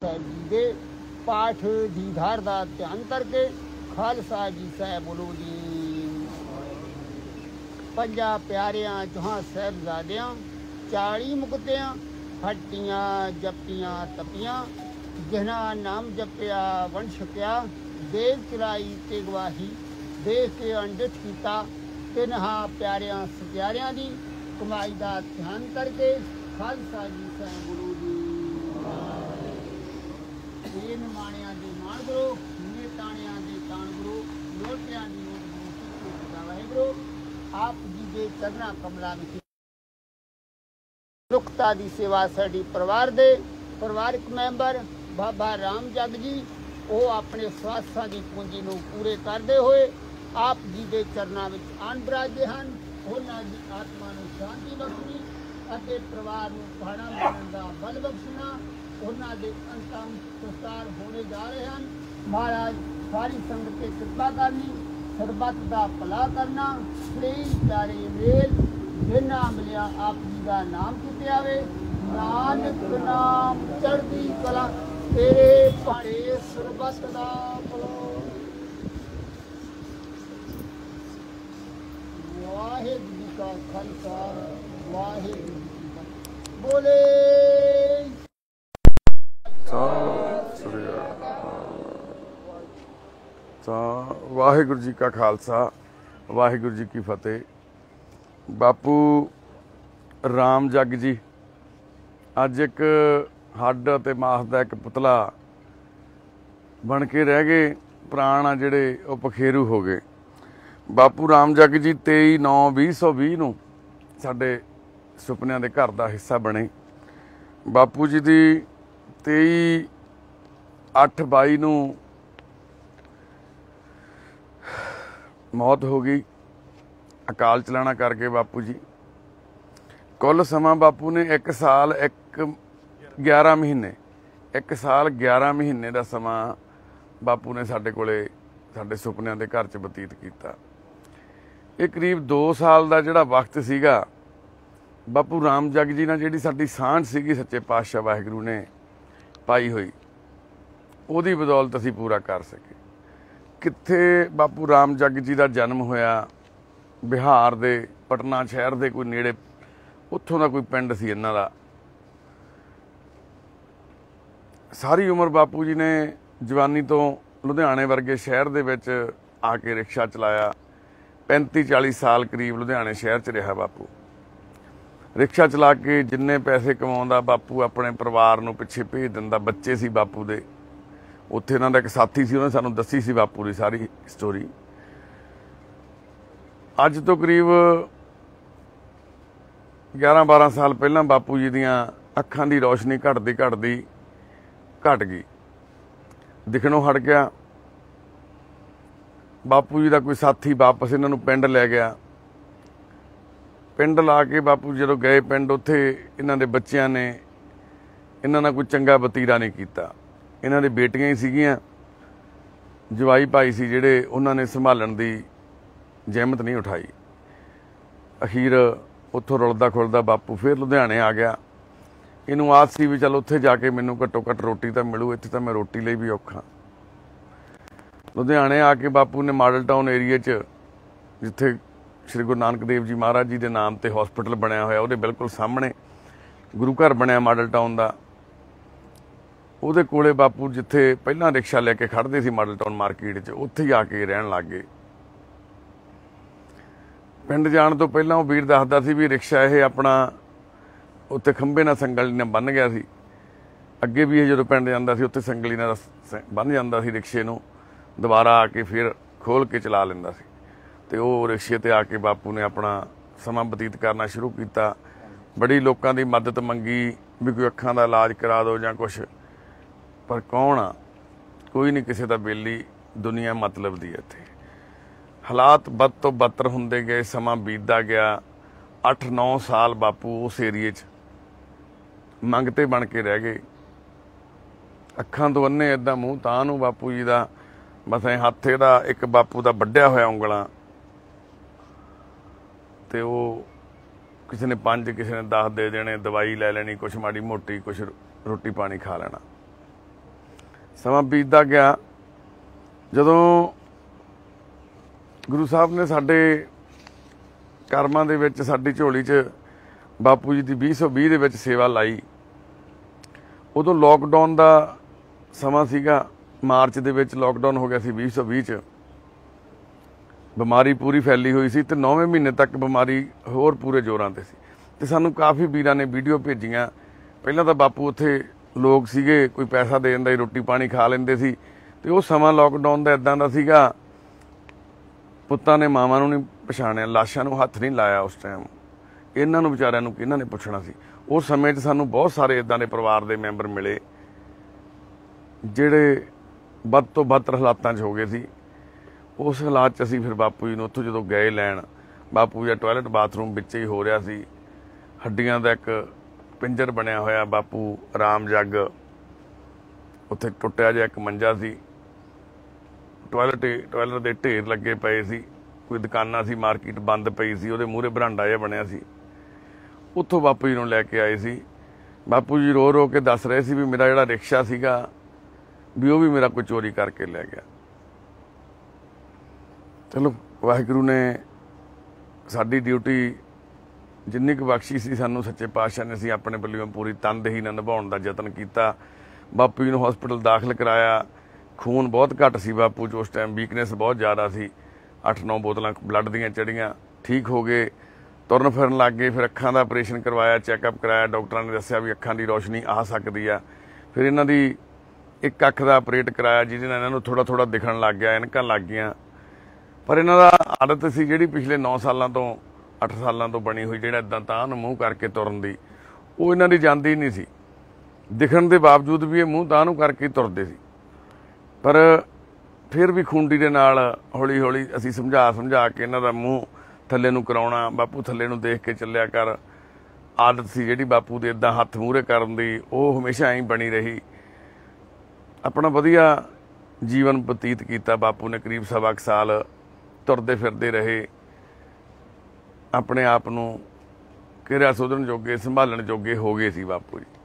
ਸਾਹਿਬ ਜੀ ਦੇ ਪਾਠ ਦੀ ਧਾਰ ਦਾ ਧਿਆਨ ਕਰਕੇ ਖਾਲਸਾ ਜੀ ਸਾਹਿਬ ਬੋਲੋ ਜੀ। ਪੰਜਾਂ ਪਿਆਰਿਆਂ ਚੌਹਾਂ ਸਾਹਿਬਜ਼ਾਦਿਆਂ 40 ਮੁਕਤਿਆਂ ਹੱਟੀਆਂ ਜੱਪੀਆਂ ਤਪੀਆਂ ਜਿਨ੍ਹਾਂ ਨਾਮ ਜਪਿਆ ਵੰਡ ਛਕਿਆ ਦੇਵ ਚਲਾਈ ਤੇ ਗਵਾਹੀ ਦੇਖ ਕੇ ਅੰਡਿਤ ਕੀਤਾ ਤਿੰਨਾਂ ਪਿਆਰਿਆਂ ਸਤਿਆਰਿਆਂ ਦੀ ਕਮਾਈ ਦਾ ਧਿਆਨ ਕਰਕੇ ਖਾਲਸਾ ਜੀ ਸਾਹਿਬ ਗੁਰੂ ਜੀ। ਇਹ ਨਿਮਾਣਿਆਂ ਦੇ ਮਾਣ ਗੁਰੂ ਨੇ ਤਾਣਿਆਂ ਦੇ ਤਾਣ ਗੁਰੂ ਲੋਟਿਆਂ ਦੀ ਲੋਟ ਗੁਰੂ ਸੱਚੇ ਵਾਹਿਗੁਰੂ ਆਪ ਜੀ ਦੇ ਚਰਨਾਂ ਕਮਲਾਂ ਵਿੱਚ ਮਨੁੱਖਤਾ ਦੀ ਸੇਵਾ ਸਾਡੀ ਪਰਿਵਾਰ ਦੇ ਪਰਿਵਾਰਕ ਮੈਂਬਰ ਬਾਬਾ ਰਾਮ ਜਗ ਜੀ ਉਹ ਆਪਣੇ ਸਵਾਸਾਂ ਦੀ ਪੂੰਜੀ ਨੂੰ ਪੂਰੇ ਕਰਦੇ ਹੋਏ ਆਪ ਜੀ ਦੇ ਚਰਨਾਂ ਵਿੱਚ ਆਣ ਬਰਾਜਦੇ ਹਨ। ਉਹਨਾਂ ਦੀ ਆਤਮਾ ਨੂੰ ਸ਼ਾਂਤੀ ਬਖਸ਼ਣੀ ਅਤੇ ਪਰਿਵਾਰ ਨੂੰ ਪਹਾੜਾਂ ਬਣਨ ਦਾ ਬਲ ਬਖਸ਼ਣਾ। ਉਹਨਾਂ ਦੇ ਅੰਤਮ ਸੰਸਕਾਰ ਹੋਣੇ ਜਾ ਰਹੇ ਹਨ। ਮਹਾਰਾਜ ਸਾਰੀ ਸੰਗਤ ਤੇ ਕਿਰਪਾ ਕਰਨੀ ਸਰਬੱਤ ਦਾ ਭਲਾ ਕਰਨਾ ਸ੍ਰੀ ਪਿਆਰੇ ਮੇਲ ਜਿਨ੍ਹਾਂ ਮਿਲਿਆ ਆਪ ਜੀ ਦਾ ਨਾਮ ਕੀਤੇ ਆਵੇ ਨਾਨਕ ਨਾਮ ਚੜ੍ਹਦੀ ਕਲਾ ਤੇਰੇ ਭਾਣੇ ਸਰਬੱਤ ਦਾ ਭਲਾ। ਵਾਹਿਗੁਰੂ ਜੀ ਕਾ ਖਾਲਸਾ ਵਾਹਿਗੁਰੂ ਜੀ ਕੀ ਫਤਿਹ। ਬੋਲੇ ਵਾਹਿਗੁਰੂ ਜੀ ਕਾ ਖਾਲਸਾ ਵਾਹਿਗੁਰੂ ਜੀ ਕੀ ਫਤਿਹ। ਬਾਪੂ ਰਾਮ ਜਗ ਜੀ ਅੱਜ ਇੱਕ ਹੱਡ ਅਤੇ ਮਾਸ ਦਾ ਇੱਕ ਪੁਤਲਾ ਬਣ ਕੇ ਰਹਿ ਗਏ। ਪ੍ਰਾਣ ਆ ਜਿਹੜੇ ਉਹ ਪਖੇਰੂ ਹੋ ਗਏ। ਬਾਪੂ ਰਾਮ ਜਗ ਜੀ 23/9/2020 ਨੂੰ ਸਾਡੇ ਸੁਪਨਿਆਂ ਦੇ ਘਰ ਦਾ ਹਿੱਸਾ ਬਣੇ। ਬਾਪੂ ਜੀ ਦੀ 23/8/22 ਨੂੰ ਮੌਤ ਹੋ ਗਈ ਅਕਾਲ ਚਲਾਣਾ ਕਰਕੇ। ਬਾਪੂ ਜੀ ਕੁੱਲ ਸਮਾਂ ਬਾਪੂ ਨੇ 1 ਸਾਲ 11 ਮਹੀਨੇ 1 ਸਾਲ 11 ਮਹੀਨੇ ਦਾ ਸਮਾਂ ਬਾਪੂ ਨੇ ਸਾਡੇ ਕੋਲੇ ਸਾਡੇ ਸੁਪਨਿਆਂ ਦੇ ਘਰ 'ਚ ਬਤੀਤ ਕੀਤਾ। ਇਹ ਕਰੀਬ 2 ਸਾਲ ਦਾ ਜਿਹੜਾ ਵਕਤ ਸੀਗਾ ਬਾਪੂ ਰਾਮ ਜਗ ਜੀ ਨਾਲ ਜਿਹੜੀ ਸਾਡੀ ਸਾਂਝ ਸੀਗੀ ਸੱਚੇ ਪਾਤਸ਼ਾਹ ਵਾਹਿਗੁਰੂ ਨੇ ਪਾਈ ਹੋਈ ਉਹਦੀ ਬਦੌਲਤ ਅਸੀਂ ਪੂਰਾ ਕਰ ਸਕੇ। ਕਿੱਥੇ ਬਾਪੂ ਰਾਮ ਜਗ ਜੀ ਦਾ ਜਨਮ ਹੋਇਆ ਬਿਹਾਰ ਦੇ ਪਟਨਾ ਸ਼ਹਿਰ ਦੇ ਕੋਈ ਨੇੜੇ ਉੱਥੋਂ ਦਾ ਕੋਈ ਪਿੰਡ ਸੀ ਇਹਨਾਂ ਦਾ। ਸਾਰੀ ਉਮਰ ਬਾਪੂ ਜੀ ਨੇ ਜਵਾਨੀ ਤੋਂ ਲੁਧਿਆਣੇ ਵਰਗੇ ਸ਼ਹਿਰ ਦੇ ਵਿੱਚ ਆ ਕੇ ਰਿਕਸ਼ਾ ਚਲਾਇਆ। 35-40 ਸਾਲ ਕਰੀਬ ਲੁਧਿਆਣੇ ਸ਼ਹਿਰ 'ਚ ਰਿਹਾ ਬਾਪੂ। ਰਿਕਸ਼ਾ ਚਲਾ ਕੇ ਜਿੰਨੇ ਪੈਸੇ ਕਮਾਉਂਦਾ ਬਾਪੂ ਆਪਣੇ ਪਰਿਵਾਰ ਨੂੰ ਪਿੱਛੇ ਭੇਜ ਦਿੰਦਾ। ਬੱਚੇ ਸੀ ਬਾਪੂ ਦੇ। ਉੱਥੇ ਇਹਨਾਂ ਦਾ ਇੱਕ ਸਾਥੀ ਸੀ ਉਹਨੇ ਸਾਨੂੰ ਦੱਸੀ ਸੀ ਬਾਪੂ ਦੀ ਸਾਰੀ ਸਟੋਰੀ। ਅੱਜ ਤੋਂ ਕਰੀਬ 11-12 ਸਾਲ ਪਹਿਲਾਂ ਬਾਪੂ ਜੀ ਦੀਆਂ ਅੱਖਾਂ ਦੀ ਰੌਸ਼ਨੀ ਘਟਦੀ ਘਟ ਗਈ, ਦਿਖਣੋਂ ਹਟ ਗਿਆ। ਬਾਪੂ ਜੀ ਦਾ ਕੋਈ ਸਾਥੀ ਵਾਪਸ ਇਹਨਾਂ ਨੂੰ ਪਿੰਡ ਲੈ ਗਿਆ। ਪਿੰਡ ਲਾ ਕੇ ਬਾਪੂ ਜਦੋਂ ਗਏ ਪਿੰਡ ਉੱਥੇ ਇਹਨਾਂ ਦੇ ਬੱਚਿਆਂ ਨੇ ਇਹਨਾਂ ਨਾਲ ਕੋਈ ਚੰਗਾ ਵਤੀਰਾ ਨਹੀਂ ਕੀਤਾ। ਇਹਨਾਂ ਦੇ ਬੇਟੀਆਂ ਹੀ ਸੀਗੀਆਂ, ਜਵਾਈ ਭਾਈ ਸੀ ਜਿਹੜੇ ਉਹਨਾਂ ਨੇ ਸੰਭਾਲਣ ਦੀ ਜ਼ਹਿਮਤ ਨਹੀਂ ਉਠਾਈ। ਅਖੀਰ ਉੱਥੋਂ ਰੁਲਦਾ ਖੁਲਦਾ ਬਾਪੂ ਫਿਰ ਲੁਧਿਆਣੇ ਆ ਗਿਆ। ਇਹਨੂੰ ਆਸ ਸੀ ਵੀ ਚੱਲ ਉੱਥੇ ਜਾ ਕੇ ਮੈਨੂੰ ਘੱਟੋ ਘੱਟ ਰੋਟੀ ਤਾਂ ਮਿਲੂ, ਇੱਥੇ ਤਾਂ ਮੈਂ ਰੋਟੀ ਲਈ ਵੀ ਔਖਾ। ਲੁਧਿਆਣੇ ਆ ਕੇ ਬਾਪੂ ਨੇ ਮਾਡਲ ਟਾਊਨ ਏਰੀਏ 'ਚ ਜਿੱਥੇ ਸ਼੍ਰੀ ਗੁਰੂ ਨਾਨਕ ਦੇਵ ਜੀ ਮਹਾਰਾਜ ਜੀ ਦੇ ਨਾਮ ਤੇ ਹਸਪੀਟਲ ਬਣਿਆ ਹੋਇਆ ਉਹਦੇ ਬਿਲਕੁਲ ਸਾਹਮਣੇ ਗੁਰੂ ਘਰ ਬਣਿਆ ਮਾਡਲ ਟਾਊਨ ਦਾ, ਉਹਦੇ ਕੋਲੇ ਬਾਪੂ ਜਿੱਥੇ ਪਹਿਲਾਂ ਰਿਕਸ਼ਾ ਲੈ ਕੇ ਖੜ੍ਹਦੇ ਸੀ ਮਾਡਲ ਟਾਊਨ ਮਾਰਕੀਟ 'ਚ ਉੱਥੇ ਹੀ ਆ ਕੇ ਰਹਿਣ ਲੱਗ ਗਏ। ਪਿੰਡ ਜਾਣ ਤੋਂ ਪਹਿਲਾਂ ਉਹ ਵੀਰ ਦੱਸਦਾ ਸੀ ਵੀ ਰਿਕਸ਼ਾ ਇਹ ਆਪਣਾ ਉੱਥੇ ਖੰਭੇ ਨਾਲ ਸੰਗਲੀ ਨਾਲ ਬੰਨ੍ਹ ਗਿਆ ਸੀ। ਅੱਗੇ ਵੀ ਇਹ ਜਦੋਂ ਪਿੰਡ ਜਾਂਦਾ ਸੀ ਉੱਥੇ ਸੰਗਲੀ ਨਾਲ ਬੰਨ੍ਹ ਜਾਂਦਾ ਸੀ ਰਿਕਸ਼ੇ ਨੂੰ, ਦੁਬਾਰਾ ਆ ਕੇ ਫਿਰ ਖੋਲ੍ਹ ਕੇ ਚਲਾ ਲੈਂਦਾ ਸੀ। ਤੇ ਉਹ ਰਿਕਸ਼ੇ ਤੇ ਆ ਕੇ ਬਾਪੂ ਨੇ ਆਪਣਾ ਸਮਾਂ ਬਤੀਤ ਕਰਨਾ ਸ਼ੁਰੂ ਕੀਤਾ। ਬੜੀ ਲੋਕਾਂ ਦੀ ਮਦਦ ਮੰਗੀ ਵੀ ਕੋਈ ਅੱਖਾਂ ਦਾ ਇਲਾਜ ਕਰਾ ਦਿਓ ਜਾਂ ਕੁਛ, ਪਰ ਕੌਣ ਆ, ਕੋਈ ਨਹੀਂ ਕਿਸੇ ਦਾ ਬੇਲੀ। ਦੁਨੀਆ ਮਤਲਬ ਦੀ ਇੱਥੇ ਹਾਲਾਤ ਬਦ ਤੋਂ ਬਦਤਰ ਹੁੰਦੇ ਗਏ, ਸਮਾਂ ਬੀਤਦਾ ਗਿਆ। 8-9 ਸਾਲ ਬਾਪੂ ਉਸ ਏਰੀਏ 'ਚ ਮੰਗਤੇ ਬਣ ਕੇ ਰਹਿ ਗਏ। ਅੱਖਾਂ ਤੋਂ ਅੰਨੇ ਏਦਾਂ ਮੂੰਹ ਤਾਂ ਨੂੰ ਬਾਪੂ ਜੀ ਦਾ ਬਸ ਐ ਹੱਥ ਇਹਦਾ ਇੱਕ ਬਾਪੂ ਦਾ ਵੱਢਿਆ ਹੋਇਆ ਉਂਗਲਾਂ ਤੇ ਉਹ ਕਿਸੇ ਨੇ 5 ਕਿਸੇ ਨੇ 10 ਦੇ ਦੇਣੇ, ਦਵਾਈ ਲੈ ਲੈਣੀ, ਕੁਛ ਮਾੜੀ ਮੋਟੀ, ਕੁਛ ਰੋਟੀ ਪਾਣੀ ਖਾ ਲੈਣਾ। ਸਮਾਂ ਬੀਤਦਾ ਗਿਆ। ਜਦੋਂ ਗੁਰੂ ਸਾਹਿਬ ਨੇ ਸਾਡੇ ਕਰਮਾਂ ਦੇ ਵਿੱਚ ਸਾਡੀ ਝੋਲੀ 'ਚ ਬਾਪੂ ਜੀ ਦੀ 2020 ਦੇ ਵਿੱਚ ਸੇਵਾ ਲਾਈ, ਉਦੋਂ ਲੋਕਡਾਊਨ ਦਾ ਸਮਾਂ ਸੀਗਾ। ਮਾਰਚ ਦੇ ਵਿੱਚ ਲੋਕਡਾਊਨ ਹੋ ਗਿਆ ਸੀ 2020 'ਚ। ਬਿਮਾਰੀ ਪੂਰੀ ਫੈਲੀ ਹੋਈ ਸੀ ਤੇ 9ਵੇਂ ਮਹੀਨੇ ਤੱਕ ਬਿਮਾਰੀ ਹੋਰ ਪੂਰੇ ਜ਼ੋਰਾਂ ਤੇ ਸੀ। ਤੇ ਸਾਨੂੰ ਕਾਫੀ ਵੀਰਾਂ ਨੇ ਵੀਡੀਓ ਭੇਜੀਆਂ। ਪਹਿਲਾਂ ਤਾਂ ਬਾਪੂ ਉੱਥੇ ਲੋਕ ਸੀਗੇ, ਕੋਈ ਪੈਸਾ ਦੇ ਦਿੰਦਾ ਸੀ, ਰੋਟੀ ਪਾਣੀ ਖਾ ਲੈਂਦੇ ਸੀ। ਤੇ ਉਹ ਸਮਾਂ ਲੋਕਡਾਊਨ ਦਾ ਇਦਾਂ ਦਾ ਸੀਗਾ, ਪੁੱਤਾਂ ਨੇ ਮਾਵਾਂ ਨੂੰ ਨਹੀਂ ਪਛਾਣਿਆ, ਲਾਸ਼ਾਂ ਨੂੰ ਹੱਥ ਨਹੀਂ ਲਾਇਆ। ਉਸ ਟਾਈਮ ਇਹਨਾਂ ਨੂੰ ਵਿਚਾਰਿਆਂ ਨੂੰ ਕਿਹਨਾਂ ਨੇ ਪੁੱਛਣਾ ਸੀ। ਉਸ ਸਮੇਂ 'ਚ ਸਾਨੂੰ ਬਹੁਤ ਸਾਰੇ ਇਦਾਂ ਦੇ ਪਰਿਵਾਰ ਦੇ ਮੈਂਬਰ ਮਿਲੇ ਜਿਹੜੇ ਵੱਧ ਤੋਂ ਵੱਧ ਹਾਲਾਤਾਂ 'ਚ ਹੋ ਗਏ ਸੀ। ਉਸ ਹਾਲਾਤ 'ਚ ਅਸੀਂ ਫਿਰ ਬਾਪੂ ਜੀ ਨੂੰ ਉੱਥੋਂ ਜਦੋਂ ਗਏ ਲੈਣ, ਬਾਪੂ ਜੀ ਦਾ ਟਾਇਲਟ ਬਾਥਰੂਮ ਵਿੱਚ ਹੀ ਹੋ ਰਿਹਾ ਸੀ। ਹੱਡੀਆਂ ਦਾ ਇੱਕ ਪਿੰਜਰ ਬਣਿਆ ਹੋਇਆ, ਬਾਪੂ ਰਾਮ ਜੱਗ, ਉੱਥੇ ਟੁੱਟਿਆ ਜਿਹਾ ਇੱਕ ਮੰਜਾ ਸੀ। ਟਾਇਲਟ ਦੇ ਢੇਰ ਲੱਗੇ ਪਏ ਸੀ। ਕੋਈ ਦੁਕਾਨਾਂ ਸੀ, ਮਾਰਕੀਟ ਬੰਦ ਪਈ ਸੀ, ਉਹਦੇ ਮੂਹਰੇ ਬਰਾਂਡਾ ਜਿਹਾ ਬਣਿਆ ਸੀ। ਉੱਥੋਂ ਬਾਪੂ ਜੀ ਨੂੰ ਲੈ ਕੇ ਆਏ ਸੀ। ਬਾਪੂ ਜੀ ਰੋ ਰੋ ਕੇ ਦੱਸ ਰਹੇ ਸੀ ਵੀ ਮੇਰਾ ਜਿਹੜਾ ਰਿਕਸ਼ਾ ਸੀਗਾ ਵੀ ਉਹ ਵੀ ਮੇਰਾ ਕੋਈ ਚੋਰੀ ਕਰਕੇ ਲੈ ਗਿਆ। ਚਲੋ ਵਾਹਿਗੁਰੂ ਨੇ ਸਾਡੀ ਡਿਊਟੀ ਜਿੰਨੀ ਕੁ ਬਖਸ਼ੀ ਸੀ ਸਾਨੂੰ, ਸੱਚੇ ਪਾਤਸ਼ਾਹ ਨੇ, ਅਸੀਂ ਆਪਣੇ ਵੱਲੋਂ ਪੂਰੀ ਤਨਦੇਹੀ ਨਾਲ ਨਿਭਾਉਣ ਦਾ ਯਤਨ ਕੀਤਾ। ਬਾਪੂ ਜੀ ਨੂੰ ਹਸਪੀਟਲ ਦਾਖਲ ਕਰਾਇਆ। ਖੂਨ ਬਹੁਤ ਘੱਟ ਸੀ ਬਾਪੂ 'ਚ ਉਸ ਟਾਈਮ, ਵੀਕਨੈਸ ਬਹੁਤ ਜ਼ਿਆਦਾ ਸੀ। 8-9 ਬੋਤਲਾਂ ਬਲੱਡ ਦੀਆਂ ਚੜੀਆਂ। ਠੀਕ ਹੋ ਗਏ, ਤੁਰਨ ਫਿਰਨ ਲੱਗ ਗਏ। ਫਿਰ ਅੱਖਾਂ ਦਾ ਆਪਰੇਸ਼ਨ ਕਰਵਾਇਆ, ਚੈੱਕਅਪ ਕਰਾਇਆ। ਡਾਕਟਰਾਂ ਨੇ ਦੱਸਿਆ ਵੀ ਅੱਖਾਂ ਦੀ ਰੋਸ਼ਨੀ ਆ ਸਕਦੀ ਆ। ਫਿਰ ਇਹਨਾਂ ਦੀ ਇੱਕ ਅੱਖ ਦਾ ਆਪਰੇਟ ਕਰਾਇਆ, ਜਿਹਦੇ ਨਾਲ ਇਹਨਾਂ ਨੂੰ ਥੋੜਾ ਥੋੜਾ ਦਿਖਣ ਲੱਗ ਗਿਆ, ਐਨਕਾਂ ਲੱਗ ਗਈਆਂ। ਪਰ ਇਹਨਾਂ ਦਾ ਆਦਤ ਸੀ ਜਿਹੜੀ ਪਿਛਲੇ 9 ਸਾਲਾਂ ਤੋਂ 8 ਸਾਲਾਂ ਤੋਂ ਬਣੀ ਹੋਈ, ਜਿਹੜਾ ਇਦਾਂ ਤਾਂ ਨੂੰ ਮੂੰਹ ਕਰਕੇ ਤੁਰਨ ਦੀ, ਉਹ ਇਹਨਾਂ ਦੀ ਜਾਂਦੀ ਨਹੀਂ ਸੀ। ਦਿਖਣ ਦੇ ਬਾਵਜੂਦ ਵੀ ਇਹ ਮੂੰਹ ਤਾਂ ਨੂੰ ਕਰਕੇ ਤੁਰਦੇ ਸੀ। ਪਰ ਫਿਰ ਵੀ ਖੂੰਡੀ ਦੇ ਨਾਲ ਹੌਲੀ ਹੌਲੀ ਅਸੀਂ ਸਮਝਾ ਕੇ ਇਹਨਾਂ ਦਾ ਮੂੰਹ ਥੱਲੇ ਨੂੰ ਕਰਾਉਣਾ। ਬਾਪੂ ਥੱਲੇ ਨੂੰ ਦੇਖ ਕੇ ਚੱਲਿਆ ਕਰ। ਆਦਤ ਸੀ ਜਿਹੜੀ ਬਾਪੂ ਦੇ ਇਦਾਂ ਹੱਥ ਮੂਹਰੇ ਕਰਨ ਦੀ, ਉਹ ਹਮੇਸ਼ਾ ਐਂ ਬਣੀ ਰਹੀ। ਆਪਣਾ ਵਧੀਆ ਜੀਵਨ ਬਤੀਤ ਕੀਤਾ ਬਾਪੂ ਨੇ। ਕਰੀਬ 1.25 ਸਾਲ ਤੁਰਦੇ ਫਿਰਦੇ ਰਹੇ, ਆਪਣੇ ਆਪ ਨੂੰ ਕਿਰਿਆ ਸੋਧਣ ਜੋਗੇ, ਸੰਭਾਲਣ ਜੋਗੇ ਹੋ ਗਏ ਸੀ ਬਾਪੂ ਜੀ।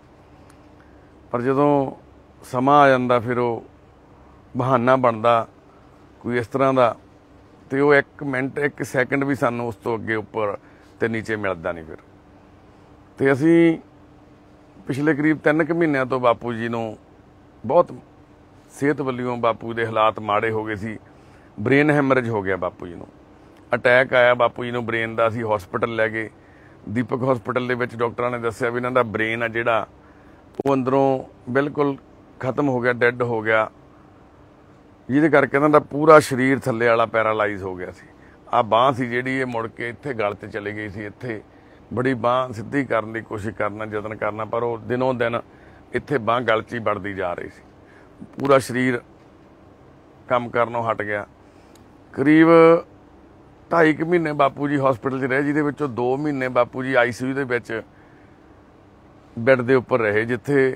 ਪਰ ਜਦੋਂ ਸਮਾਂ ਆ ਜਾਂਦਾ ਫਿਰ ਉਹ ਬਹਾਨਾ ਬਣਦਾ ਕੋਈ ਇਸ ਤਰ੍ਹਾਂ ਦਾ, ਤੇ ਉਹ 1 ਮਿੰਟ 1 ਸੈਕਿੰਡ ਵੀ ਸਾਨੂੰ ਉਸ ਤੋਂ ਅੱਗੇ ਉੱਪਰ ਤੇ ਨੀਚੇ ਮਿਲਦਾ ਨਹੀਂ। ਫਿਰ ਤੇ ਅਸੀਂ ਪਿਛਲੇ ਕਰੀਬ 3 ਕੁ ਮਹੀਨਿਆਂ ਤੋਂ ਬਾਪੂ ਜੀ ਨੂੰ ਬਹੁਤ ਸਿਹਤ ਵੱਲੋਂ ਬਾਪੂ ਦੇ ਹਾਲਾਤ ਮਾੜੇ ਹੋ ਗਏ ਸੀ। ਬ੍ਰੇਨ ਹੈਮਰੇਜ ਹੋ ਗਿਆ ਬਾਪੂ ਜੀ ਨੂੰ, ਅਟੈਕ ਆਇਆ ਬਾਪੂ ਜੀ ਨੂੰ ਬ੍ਰੇਨ ਦਾ। ਅਸੀਂ ਹਸਪੀਟਲ ਲੈ ਗਏ, ਦੀਪਕ ਹਸਪੀਟਲ ਦੇ ਵਿੱਚ। ਡਾਕਟਰਾਂ ਨੇ ਦੱਸਿਆ ਵੀ ਇਹਨਾਂ ਦਾ ਬ੍ਰੇਨ ਆ ਜਿਹੜਾ ਉਹ ਅੰਦਰੋਂ ਬਿਲਕੁਲ ਖਤਮ ਹੋ ਗਿਆ, ਡੈੱਡ ਹੋ ਗਿਆ, ਜਿਹਦੇ ਕਰਕੇ ਇਹਨਾਂ ਦਾ ਪੂਰਾ ਸਰੀਰ ਥੱਲੇ ਵਾਲਾ ਪੈਰਾਲਾਈਜ਼ ਹੋ ਗਿਆ ਸੀ। ਆਹ ਬਾਂਹ ਸੀ ਜਿਹੜੀ ਇਹ ਮੁੜ ਕੇ ਇੱਥੇ ਗਲ ਤੇ ਚਲੀ ਗਈ ਸੀ। ਇੱਥੇ ਬੜੀ ਬਾਂਹ ਸਿੱਧੀ ਕਰਨ ਦੀ ਕੋਸ਼ਿਸ਼ ਕਰਨਾ, ਯਤਨ ਕਰਨਾ, ਪਰ ਉਹ ਦਿਨੋਂ ਦਿਨ ਇੱਥੇ ਬਾਂਹ ਗਲ 'ਚ ਹੀ ਵੜਦੀ ਜਾ ਰਹੀ ਸੀ। ਪੂਰਾ ਸਰੀਰ ਕੰਮ ਕਰਨੋਂ ਹਟ ਗਿਆ। ਕਰੀਬ 2.5 ਮਹੀਨੇ ਬਾਪੂ ਜੀ ਹਸਪੀਟਲ 'ਚ ਰਹੇ, ਜਿਹਦੇ ਵਿੱਚੋਂ 2 ਮਹੀਨੇ ਬਾਪੂ ਜੀ ICU ਦੇ ਵਿੱਚ ਬੈੱਡ ਦੇ ਉੱਪਰ ਰਹੇ, ਜਿੱਥੇ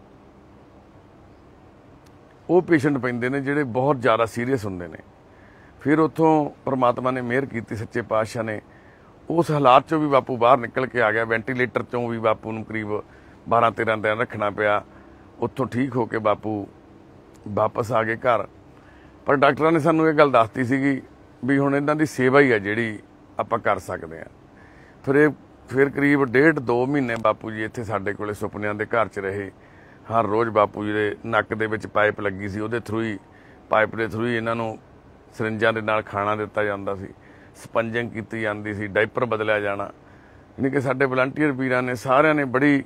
ਉਹ ਪੇਸ਼ੈਂਟ ਪੈਂਦੇ ਨੇ ਜਿਹੜੇ ਬਹੁਤ ਜ਼ਿਆਦਾ ਸੀਰੀਅਸ ਹੁੰਦੇ ਨੇ। ਫਿਰ ਉੱਥੋਂ ਪਰਮਾਤਮਾ ਨੇ ਮਿਹਰ ਕੀਤੀ, ਸੱਚੇ ਪਾਤਸ਼ਾਹ ਨੇ। ਉਸ ਹਾਲਾਤ 'ਚੋਂ ਵੀ ਬਾਪੂ ਬਾਹਰ ਨਿਕਲ ਕੇ ਆ ਗਿਆ। ਵੈਂਟੀਲੇਟਰ 'ਚੋਂ ਵੀ ਬਾਪੂ ਨੂੰ ਕਰੀਬ 12-13 ਦਿਨ ਰੱਖਣਾ ਪਿਆ। ਉੱਥੋਂ ਠੀਕ ਹੋ ਕੇ ਬਾਪੂ ਵਾਪਸ ਆ ਗਏ ਘਰ। ਪਰ ਡਾਕਟਰਾਂ ਨੇ ਸਾਨੂੰ ਇਹ ਗੱਲ ਦੱਸਤੀ ਸੀਗੀ ਵੀ ਹੁਣ ਇਹਨਾਂ ਦੀ ਸੇਵਾ ਹੀ ਆ ਜਿਹੜੀ ਆਪਾਂ ਕਰ ਸਕਦੇ ਹਾਂ। ਫਿਰ ਕਰੀਬ 1.5-2 ਮਹੀਨੇ ਬਾਪੂ ਜੀ ਇੱਥੇ ਸਾਡੇ ਕੋਲੇ ਸੁਪਨਿਆਂ ਦੇ ਘਰ 'ਚ ਰਹੇ। ਹਰ ਰੋਜ਼ ਬਾਪੂ ਜੀ ਦੇ ਨੱਕ ਦੇ ਵਿੱਚ ਪਾਈਪ ਲੱਗੀ ਸੀ, ਉਹਦੇ ਥਰੂ ਹੀ, ਪਾਈਪ ਦੇ ਥਰੂ ਹੀ ਇਹਨਾਂ ਨੂੰ ਸਰਿੰਜਾਂ ਦੇ ਨਾਲ ਖਾਣਾ ਦਿੱਤਾ ਜਾਂਦਾ ਸੀ, ਸਪੰਜਿੰਗ ਕੀਤੀ ਜਾਂਦੀ ਸੀ, ਡਾਈਪਰ ਬਦਲਿਆ ਜਾਣਾ। ਯਾਨੀ ਕਿ ਸਾਡੇ ਵਲੰਟੀਅਰ ਵੀਰਾਂ ਨੇ ਸਾਰਿਆਂ ਨੇ ਬੜੀ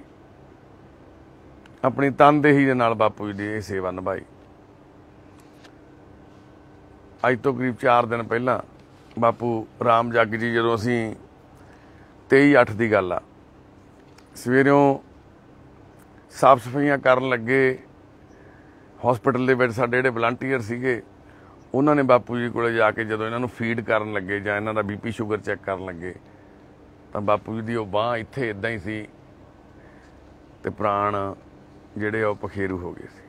ਆਪਣੀ ਤਨਦੇਹੀ ਦੇ ਨਾਲ ਬਾਪੂ ਜੀ ਦੀ ਇਹ ਸੇਵਾ ਨਿਭਾਈ। ਅੱਜ ਤੋਂ ਕਰੀਬ 4 ਦਿਨ ਪਹਿਲਾਂ ਬਾਪੂ ਰਾਮ ਜੱਗ ਜੀ, ਜਦੋਂ ਅਸੀਂ 23/8 ਦੀ ਗੱਲ ਆ, ਸਵੇਰਿਓਂ ਸਾਫ ਸਫਾਈਆਂ ਕਰਨ ਲੱਗੇ ਹਸਪੀਟਲ ਦੇ ਵਿੱਚ, ਸਾਡੇ ਜਿਹੜੇ ਵਲੰਟੀਅਰ ਸੀਗੇ ਉਹਨਾਂ ਨੇ ਬਾਪੂ ਜੀ ਕੋਲੇ ਜਾ ਕੇ ਜਦੋਂ ਇਹਨਾਂ ਨੂੰ ਫੀਡ ਕਰਨ ਲੱਗੇ ਜਾਂ ਇਹਨਾਂ ਦਾ BP ਸ਼ੂਗਰ ਚੈੱਕ ਕਰਨ ਲੱਗੇ, ਤਾਂ ਬਾਪੂ ਜੀ ਦੀ ਉਹ ਬਾਂਹ ਇੱਥੇ ਇਦਾਂ ਹੀ ਸੀ ਤੇ ਪ੍ਰਾਣ ਜਿਹੜੇ ਉਹ ਪਖੇਰੂ ਹੋ ਗਏ ਸੀ।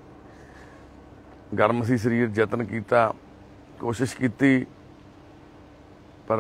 ਗਰਮ ਸੀ ਸਰੀਰ, ਯਤਨ ਕੀਤਾ, ਕੋਸ਼ਿਸ਼ ਕੀਤੀ, ਪਰ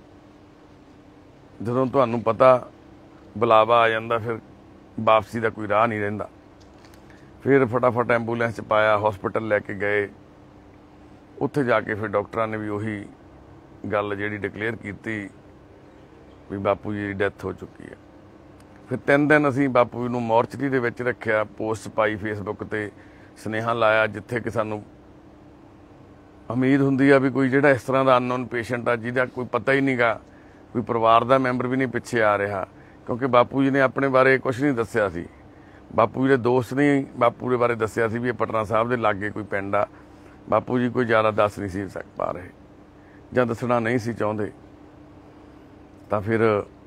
ਜਦੋਂ ਤੁਹਾਨੂੰ ਪਤਾ ਬੁਲਾਵਾ ਆ ਜਾਂਦਾ ਫਿਰ ਵਾਪਸੀ ਦਾ ਕੋਈ ਰਾਹ ਨਹੀਂ ਰਹਿੰਦਾ। फिर फटाफट एंबूलेंस च पाया, हॉस्पिटल लैके गए। उत्थे जाके फिर डॉक्टरां ने भी उही गल जिहड़ी डिकलेयर कीती भी बापू जी की डैथ हो चुकी है। फिर 3 दिन असीं बापू जी नूं मॉर्चरी दे विच रखिया, पोस्ट पाई फेसबुक ते, सुनेहा लाया जिथे कि सानूं उम्मीद हुंदी आ भी कोई जिहड़ा इस तरह का अननोन पेशेंट आ जिहदा कोई पता ही नहीं गा, कोई परिवार का मैंबर भी नहीं पिछे आ रहा, क्योंकि बापू जी ने अपने बारे कुछ नहीं दस्सिया सी। बापू जी के दोस्त ने बापू के बारे दस्सिया सी भी ये पटना साहब के लागे कोई पिंड आ। बापू जी कोई ज़्यादा दस नहीं सी पा रहे जां दसना नहीं सी चाहुंदे। तां फिर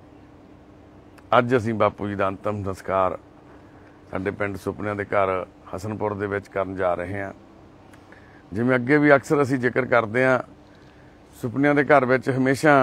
अज असीं बापू जी का अंतिम संस्कार साडे पिंड सुपनियां दे घर हसनपुर दे विच करन जा रहे हैं। जिवें अगे भी अक्सर असीं जिक्र करते हैं, सुपनियां दे घर विच हमेशा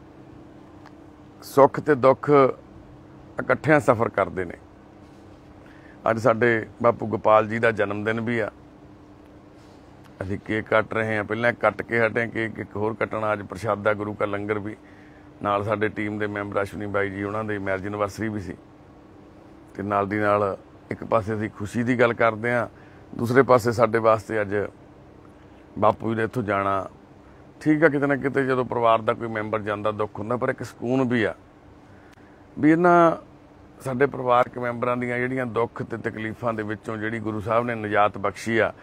सुख ते दुख इकट्ठियां सफ़र करते हैं। अज साडे बापू गोपाल जी का जन्मदिन भी आ, असीं केक कट रहे हैं। पहले कट के हटे, केक एक होर कटना, अज प्रशादा गुरु का लंगर भी नाल साडे टीम के मैंबर अश्विनी बाई जी उन्हां दी मैरिज एनिवर्सरी भी सी ते नाल दी नाल एक पासे असीं खुशी की गल करते हैं, दूसरे पासे साडे वास्ते अज बापू जी ने इत्थों जाना ठीक है। किते ना किते जदों परिवार का कोई मैंबर जांदा दुख हुंदा, पर एक सकून भी आ भी इन्हां साडे परिवारक मैंबरां दीयां जिहड़ियां दुख ते तकलीफां दे विचों जिहड़ी गुरु साहब ने निजात बख्शी आ,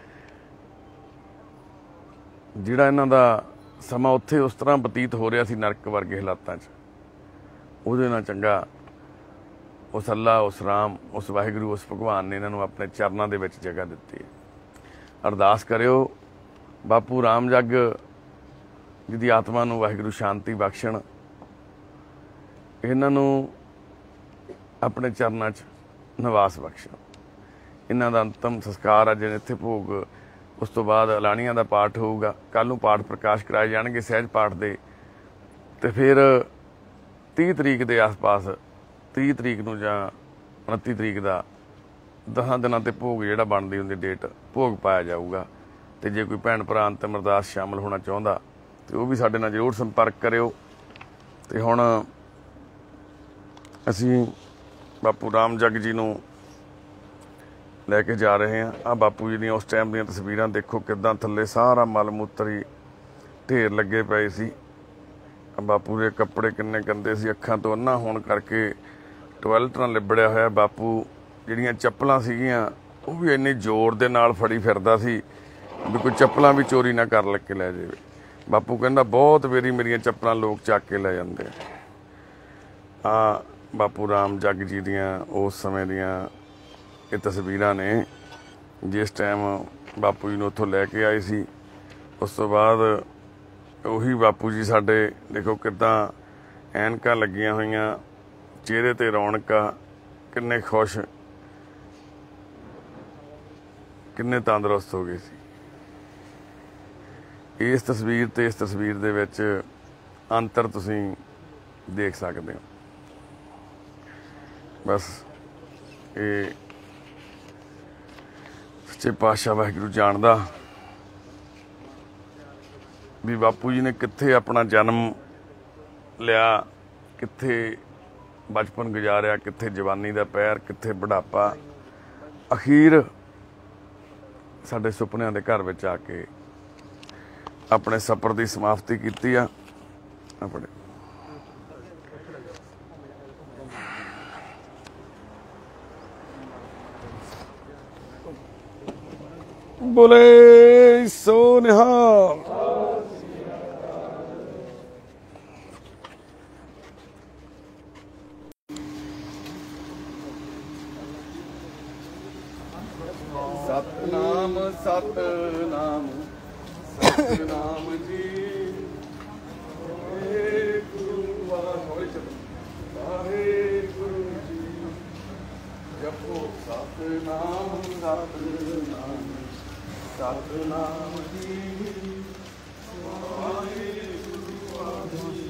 जिहड़ा इन्हां दा समा उत्थे उस तरह बतीत हो रहा सी नरक वर्गे हालातां 'च, उहदे नाल चंगा उस अल्लाह, उस राम, उस वाहिगुरू, उस भगवान ने इन्हां नूं अपने चरनां दे विच जगह दित्ती है। अरदास करिओ बापू राम जग जिहदी आत्मा नूं वाहिगुरू शांति बख्शण, इन्हां नूं अपने चरनां 'च निवास बख्शण। इन्हां दा अंतिम संस्कार अज इत्थे भोग, उस तो बाद अलाणियां दा पाठ होऊगा, कल नूं पाठ प्रकाश कराए जाणगे सहज पाठ दे, ते फिर 30 तरीक के आस पास 30 तरीक नूं जां 29 तरीक का 10 दिनां ते भोग जिहड़ा बनदी हुंदी डेट भोग पाया जाऊगा। ते जे कोई भैण भरा अंतिम अरदास शामिल होना चाहुंदा ते वो भी साडे नाल जरूर संपर्क करिओ। ते हुण असीं बापू राम जग जी नूं लैके जा रहे हैं। आ बापू जी दीयां उस टाइम दीयां तस्वीरां देखो, किदां थल्ले सारा मल मूत्र ही ढेर लगे पे सी। बापू के कपड़े किन्ने गंदे सी, अखां तो अन्ना होण करके टॉयलेट नाल लिबड़िया होया। बापू जिहड़ियां चप्पलां सीगियां वो भी इन्नी जोर दे नाल फड़ी फिरदा सी भी कोई चप्पलां भी चोरी ना कर लग के लै जावे। बापू कहंदा बहुत वारी मेरियां चप्पलां लोग चक के लै जांदे। आ बापू राम जग जी दीयां उस समय दीयां ये तस्वीरां ने जिस टाइम बापू जी नूं उत्थों लैके आए सी। उस तो बाद उही बापू जी साडे देखो किदां ऐनकां लगियां होईयां, चेहरे ते रौनक, किन्ने खुश, किन्ने तंदुरुस्त हो गए सी। इस तस्वीर ते इस तस्वीर दे विच अंतर तुसीं देख सकते हो। बस ये सच्चे पातशाह वाहिगुरू जानदा भी बापू जी ने कित्थे अपना जन्म लिया, कित्थे बचपन गुजारिया, कित्थे जवानी दा पैर, कित्थे बुढ़ापा, अखीर साडे सुपनियां दे घर विच आके अपने सफर की समाप्ति की आ। अपने बोले सो निहाल। सतनाम सतनाम सतनाम जी, वाहेगुरू जी, जपो सतनाम सतनाम सतनाम जी, वाहेगुरू जी।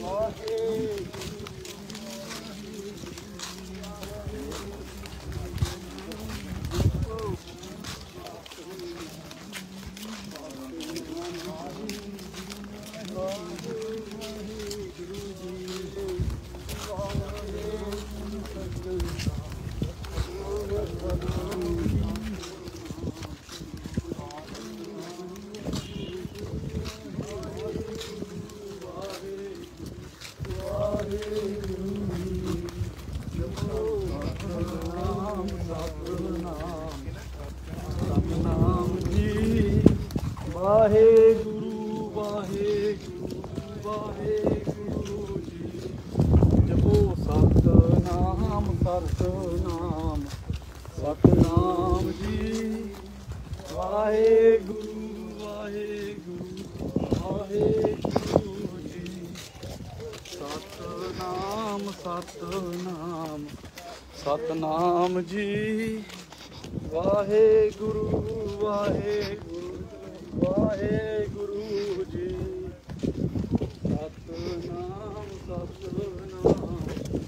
ਸਤਨਾਮ ਜੀ ਵਾਹਿਗੁਰੂ ਵਾਹਿਗੁਰੂ ਵਾਹਿਗੁਰੂ ਜੀ ਜਪੋ ਸਤਨਾਮ ਸਤਨਾਮ ਸਤਨਾਮ ਜੀ ਵਾਹਿਗੁਰੂ ਵਾਹਿਗੁਰੂ ਵਾਹਿਗੁਰੂ ਜੀ ਸਤਨਾਮ ਸਤਨਾਮ ਸਤਨਾਮ ਜੀ ਵਾਹਿਗੁਰੂ ਵਾਹਿਗੁਰੂ ਵਾਹਿਗੁਰੂ ਜੀ ਸਤਨਾਮ ਸਤਨਾਮ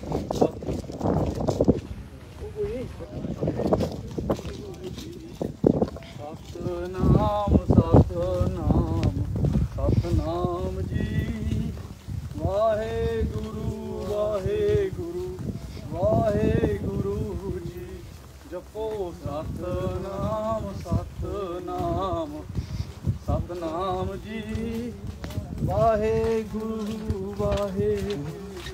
ਸਤਨਾਮ ਸਤਨਾਮ ਸਤਨਾਮ ਜੀ ਵਾਹਿਗੁਰੂ ਵਾਹਿਗੁਰੂ ਵਾਹਿਗੁਰੂ ਜੀ ਜਪੋ ਸਤਨਾਮ ਸਤਨਾਮ ਸਤਨਾਮ ਜੀ ਵਾਹਿਗੁਰੂ ਵਾਹਿਗੁਰੂ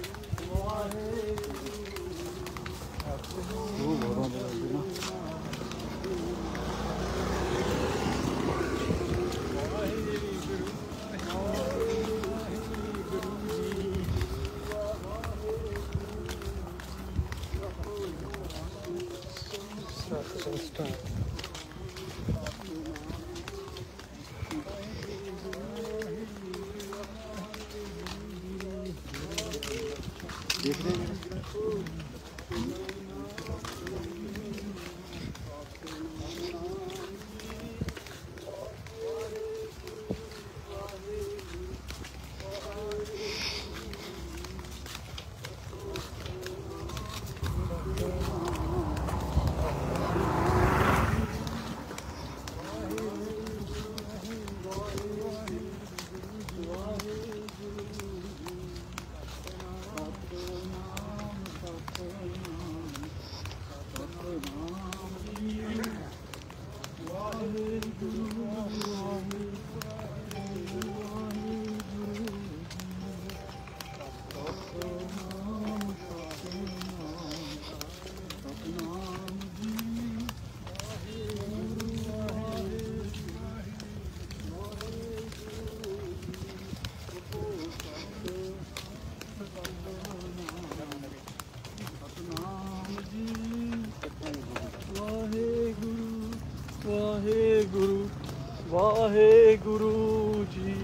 ਵਾਹਿਗੁਰੂ ਵਾਹਿਗੁਰੂ ਜੀ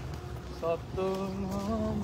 ਸਤਨਾਮ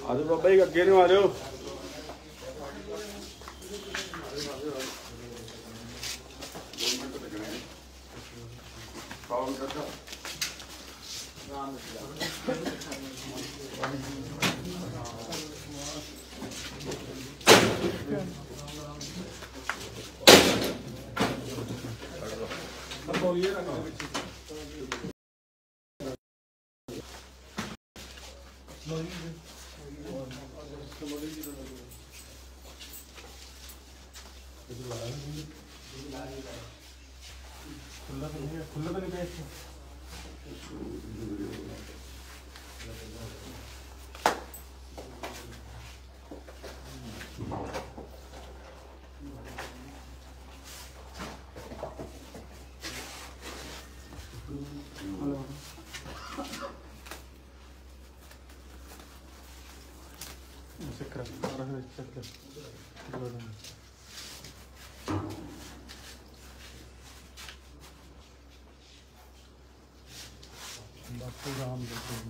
आज बाबा जी अगे नहीं आ रहे हो बापू राम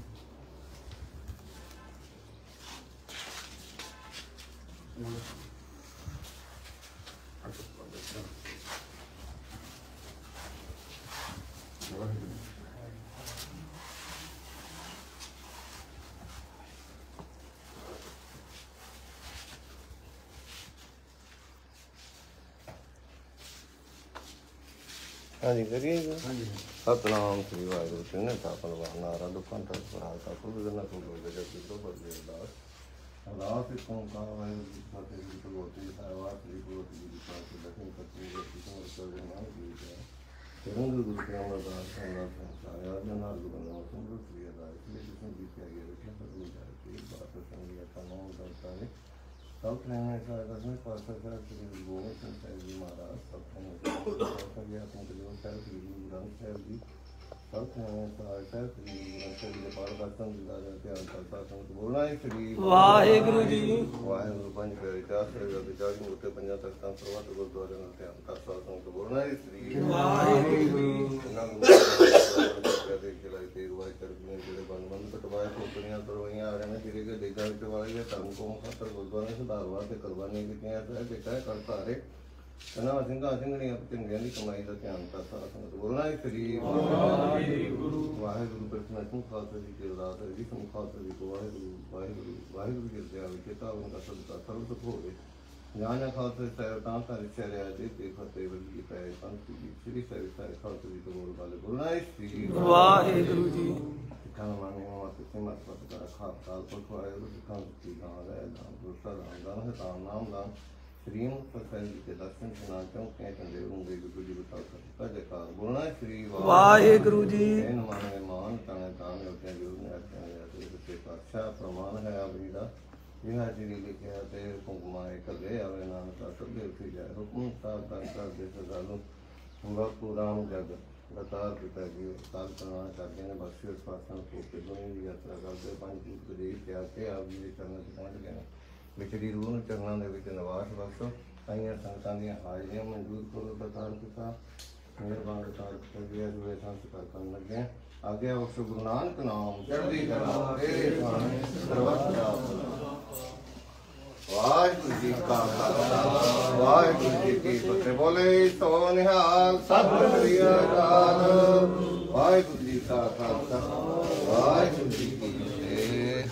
हाँ जी करिए सतनाम श्री वाहिगुरु सिंह पलवान नारा दुखन तक पढ़ा का कुल करना कुल गजब की तो बल अरदास अरदास इस ओंकार वाहिगुरु जी फतेह जी भगवती साहिबा श्री भगवती जी का दर्शन करते हुए किसी कर नाम की है चरण गुरु ग्राम अरदास अरदास संसार जना गुरु संगत श्री अरदास इसलिए किसी भी के आगे रखें पर वो जाती बात संगिया का नाम करता है सब में करने पर श्री गोविंद सिंह जी महाराज सब गया अपने श्री गुरु ग्रंथ साहिब जी सब में श्री ग्रंथ साहिब जी पाठ दर्शन ध्यान करता संगत बोलना है श्री वाहिगुरु जी वाहिगुरु पंज प्यारे चार श्री विचारी मूर्ति पंजा तख्तां सर्वत गुरुद्वारे में ध्यान करता संगत बोलना है श्री वाहिगुरु खिलाई तेग वाई करने ਜਿਹੜੇ ਬੰਦ ਕਟਵਾਏ ਕੋਪਰੀਆਂ ਕਰਵਾਈਆਂ ਆ ਰਹੇ ਨੇ ਜਿਹੜੇ ਕਿ ਦੇਗਾ ਵਿੱਚ ਵਾਲੇ ਦੇ ਧਰਮ ਕੋ ਖਾਤਰ ਗੁਰਦੁਆਰੇ ਸੁਧਾਰ ਵਾਸਤੇ ਕੁਰਬਾਨੀ ਕੀਤੀਆਂ ਤੇ ਬੇਟਾ ਕਰਤਾ ਰੇ ਕਨਾ ਸਿੰਘਾਂ ਸਿੰਘਣੀਆਂ ਚੰਗੀਆਂ ਦੀ ਕਮਾਈ ਦਾ ਧਿਆਨ ਕਰਤਾ ਸੰਗਤ ਬੋਲਣਾ ਹੈ ਸ੍ਰੀ ਵਾਹਿਗੁਰੂ ਵਾਹਿਗੁਰੂ ਪ੍ਰਸੰਨ ਨੂੰ ਖਾਲਸਾ ਜੀ ਕੀ ਅਰਦਾਸ ਹੈ ਜੀ ਨੂੰ ਖਾਲਸਾ ਜੀ ਕੋ ਵਾਹਿਗੁਰੂ ਵਾਹਿਗੁਰੂ ਵਾਹਿਗੁਰੂ ਜੀ ਦੇ ਆਵੇ ਚੇਤਾ ਉਹਨਾਂ ਦਾ ਸਦਾ ਸਰਵ ਸੁਖ ਹੋਵੇ ਜਾਣਾ ਖਾਲਸਾ ਸਾਹਿਬ ਤਾਂ ਕਰ ਚਰਿਆ ਜੀ ਤੇ ਫਤਿਹ ਵਲੀ ਪੈ ਸੰਤ ਜੀ ਸ੍ਰੀ ਸਾਹਿਬ ਖਾਲਸਾ ਜੀ ਤੋਂ ਬੋਲ ਬੋਲਣਾ ਹੈ ਸ੍ਰੀ ਵਾਹਿਗੁਰੂ ਜੀ ਕਾਨਮਾਨੇ ਮਾਤੇ ਸਿਮਤ ਪਤਕਾਰ ਖਾਲਸਾ ਪੁਰਖ ਵਾਹਿਗੁਰੂ ਜੀ ਕਾ ਕੀ ਨਾਮ ਹੈ ਨਾਮ ਗੁਰਸਾ ਨਾਮ ਹੈ ਤਾਂ ਨਾਮ ਦਾ श्रीम फल के दर्शन सुनाते हैं कंधे होंगे गुरु जी बता सकता जयकार बोलना है श्री वाहिगुरु जी माने मान तने तान होते जो ने आते हैं पातशाह प्रमाण है अभी दा यह श्री लिखे ते कुमाए कले आवे नानक सब देव की जाए हुक्म ता कर दे सदालु बापू राम जग दातार पिता जी काल करना चाहते हैं बख्शिश पासन को के दोनों की यात्रा करते पांच दूत के त्याग के आप जी चरण से पहुंच गए विचरी रूह चरणों के विच निवास बख्शो साइयां संगतां दी हाजरियां मंजूर करो दातार पिता मेहरबान दातार पिता जी अजुए संस्कार करन लगे आगे बख्शो गुरु नानक नाम चढ़दी कला तेरे थाने सर्वत्र वाहिगुरु जी का खालसा वाहिगुरु जी की फतेह बोले सो निहाल सतਿ ਸ੍ਰੀ ਅਕਾਲ वाहिगुरु जी का खालसा वाहिगुरु जी की फतेह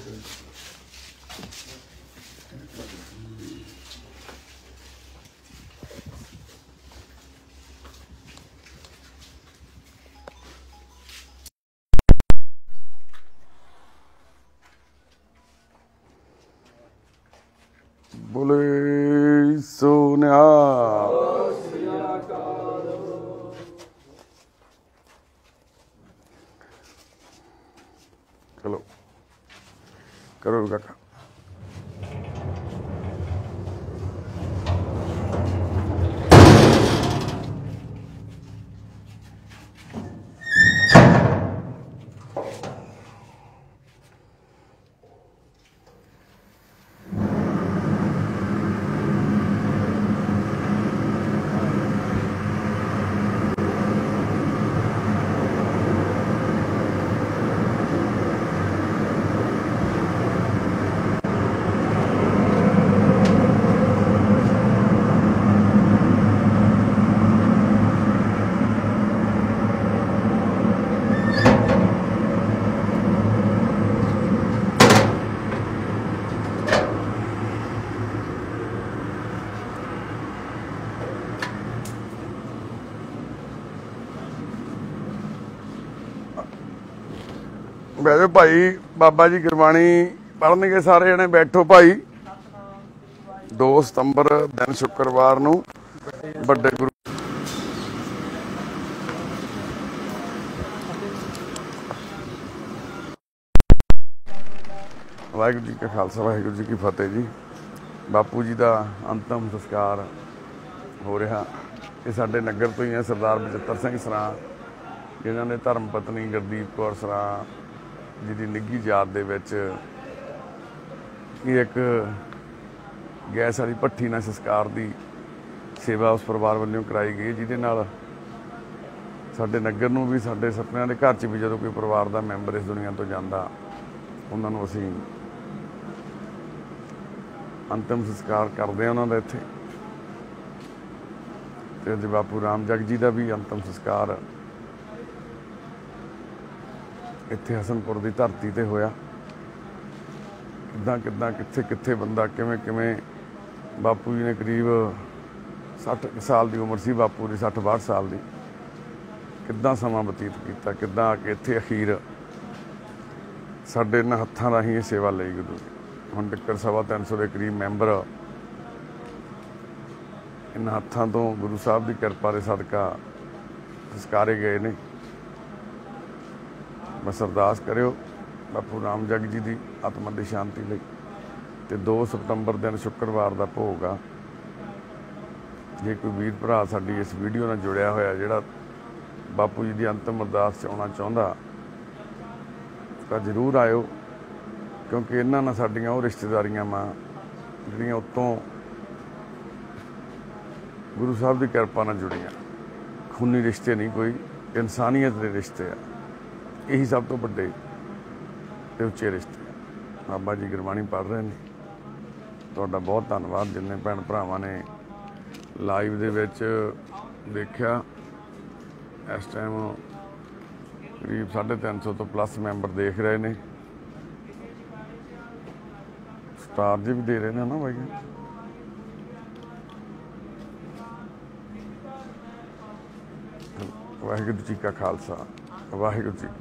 बोले सोनिया चलो करो काका ਬਹਿ ਜਾਓ ਭਾਈ, ਬਾਬਾ ਜੀ ਗੁਰਬਾਣੀ ਪੜ੍ਹਨਗੇ ਸਾਰੇ ਜਣੇ। ਬੈਠੋ ਭਾਈ। 2 ਸਤੰਬਰ ਦਿਨ ਸ਼ੁੱਕਰਵਾਰ ਨੂੰ ਵੱਡੇ ਗੁਰੂ ਵਾਹਿਗੁਰੂ ਜੀ ਕਾ ਖਾਲਸਾ ਵਾਹਿਗੁਰੂ ਜੀ ਕੀ ਫਤਿਹ ਜੀ। ਬਾਪੂ ਜੀ ਦਾ ਅੰਤਮ ਸੰਸਕਾਰ ਹੋ ਰਿਹਾ। ਇਹ ਸਾਡੇ ਨਗਰ ਤੋਂ ਹੀ ਹੈ ਸਰਦਾਰ ਬਚਿੱਤਰ ਸਿੰਘ ਸਰਾਂ, ਜਿਨ੍ਹਾਂ ਨੇ ਧਰਮ ਪਤਨੀ ਗੁਰਦੀਪ ਕੌਰ ਸਰਾਂ ਜੀ ਦੀ ਨਿੱਘੀ ਯਾਦ ਦੇ ਵਿੱਚ ਇਹ ਇੱਕ ਗੈਸ ਵਾਲੀ ਭੱਠੀ ਨਾਲ ਸੰਸਕਾਰ ਦੀ ਸੇਵਾ ਉਸ ਪਰਿਵਾਰ ਵੱਲੋਂ ਕਰਾਈ ਗਈ, ਜਿਹਦੇ ਨਾਲ ਸਾਡੇ ਨਗਰ ਨੂੰ ਵੀ, ਸਾਡੇ ਸੁਪਨਿਆਂ ਦੇ ਘਰ 'ਚ ਵੀ ਜਦੋਂ ਕੋਈ ਪਰਿਵਾਰ ਦਾ ਮੈਂਬਰ ਇਸ ਦੁਨੀਆ ਤੋਂ ਜਾਂਦਾ, ਉਹਨਾਂ ਨੂੰ ਅਸੀਂ ਅੰਤਮ ਸੰਸਕਾਰ ਕਰਦੇ ਹਾਂ ਉਹਨਾਂ ਦਾ ਇੱਥੇ। ਤੇ ਅੱਜ ਬਾਪੂ ਰਾਮ ਜਗ ਜੀ ਦਾ ਵੀ ਅੰਤਮ ਸੰਸਕਾਰ ਇੱਥੇ ਹਸਨਪੁਰ ਦੀ ਧਰਤੀ ਤੇ ਹੋਇਆ। ਕਿੱਦਾਂ ਕਿੱਥੇ ਕਿੱਥੇ ਬੰਦਾ ਕਿਵੇਂ ਬਾਪੂ ਜੀ ਨੇ ਕਰੀਬ 60 ਸਾਲ ਦੀ ਉਮਰ ਸੀ ਬਾਪੂ ਦੀ, 60-62 ਸਾਲ ਦੀ। ਕਿੱਦਾਂ ਸਮਾਂ ਬਤੀਤ ਕੀਤਾ, ਕਿੱਦਾਂ ਆ ਕੇ ਇੱਥੇ ਅਖੀਰ ਸਾਡੇ ਇਹਨਾਂ ਹੱਥਾਂ ਰਾਹੀਂ ਇਹ ਸੇਵਾ ਲਈ ਗੁਰੂ ਜੀ। ਹੁਣ ਤੱਕ 350 ਦੇ ਕਰੀਬ ਮੈਂਬਰ ਇਹਨਾਂ ਹੱਥਾਂ ਤੋਂ ਗੁਰੂ ਸਾਹਿਬ ਦੀ ਕਿਰਪਾ ਦੇ ਸਦਕਾ ਸੰਸਕਾਰੇ ਗਏ ਨੇ। ਬਸ ਅਰਦਾਸ ਕਰਿਓ ਬਾਪੂ ਰਾਮ ਜਗ ਜੀ ਦੀ ਆਤਮਾ ਦੀ ਸ਼ਾਂਤੀ ਲਈ। ਤੇ 2 ਸਤੰਬਰ ਦਿਨ ਸ਼ੁੱਕਰਵਾਰ ਦਾ ਭੋਗ ਆ। ਜੇ ਕੋਈ ਵੀਰ ਭਰਾ ਸਾਡੀ ਇਸ ਵੀਡੀਓ ਨਾਲ ਜੁੜਿਆ ਹੋਇਆ, ਜਿਹੜਾ ਬਾਪੂ ਜੀ ਦੀ ਅੰਤਮ ਅਰਦਾਸ 'ਚ ਆਉਣਾ ਚਾਹੁੰਦਾ, ਤਾਂ ਜ਼ਰੂਰ ਆਇਓ, ਕਿਉਂਕਿ ਇਹਨਾਂ ਨਾਲ ਸਾਡੀਆਂ ਉਹ ਰਿਸ਼ਤੇਦਾਰੀਆਂ ਮਾਂ ਜਿਹੜੀਆਂ ਉੱਤੋਂ ਗੁਰੂ ਸਾਹਿਬ ਦੀ ਕਿਰਪਾ ਨਾਲ ਜੁੜੀਆਂ। ਖੂਨੀ ਰਿਸ਼ਤੇ ਨਹੀਂ, ਕੋਈ ਇਨਸਾਨੀਅਤ ਦੇ ਰਿਸ਼ਤੇ ਆ। ਇਹੀ ਸਭ ਤੋਂ ਵੱਡੇ ਤੇ ਉੱਚੇ ਰਿਸ਼ਤੇ ਆ। ਬਾਬਾ ਜੀ ਗੁਰਬਾਣੀ ਪੜ੍ਹ ਰਹੇ ਨੇ। ਤੁਹਾਡਾ ਬਹੁਤ ਧੰਨਵਾਦ ਜਿੰਨੇ ਭੈਣ ਭਰਾਵਾਂ ਨੇ ਲਾਈਵ ਦੇ ਵਿੱਚ ਦੇਖਿਆ। ਇਸ ਟਾਈਮ ਕਰੀਬ 350 ਤੋਂ ਪਲੱਸ ਮੈਂਬਰ ਦੇਖ ਰਹੇ ਨੇ। ਸਟਾਰ ਜੀ ਵੀ ਦੇ ਰਹੇ ਨੇ ਨਾ ਬਾਈ। ਵਾਹਿਗੁਰੂ ਜੀ ਕਾ ਖਾਲਸਾ, ਵਾਹਿਗੁਰੂ ਜੀ